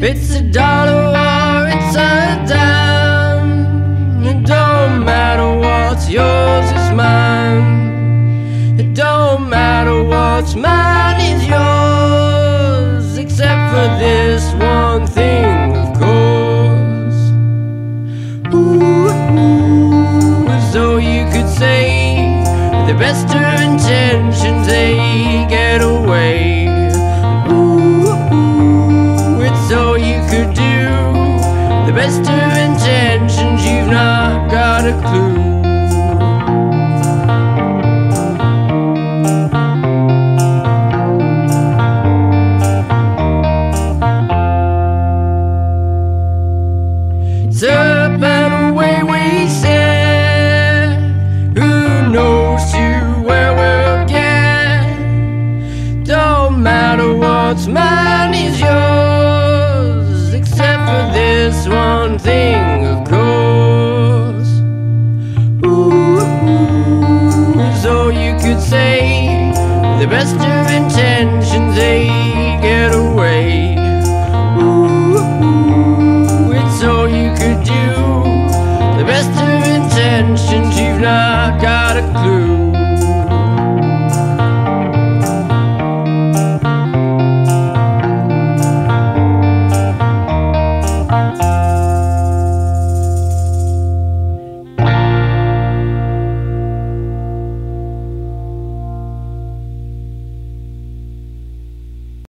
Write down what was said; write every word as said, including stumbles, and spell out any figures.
It's a dollar or it's a dime. It don't matter what's yours is mine. It don't matter what's mine is yours, except for this one thing, of course. Ooh, ooh, as though you could say, with the best of intentions they get away. Ooh, ooh, it's so you could do the best of intentions, you've not got a clue. It's up and away we said, who knows to where we'll get. Don't matter what's mine is yours, except for this one thing, of course.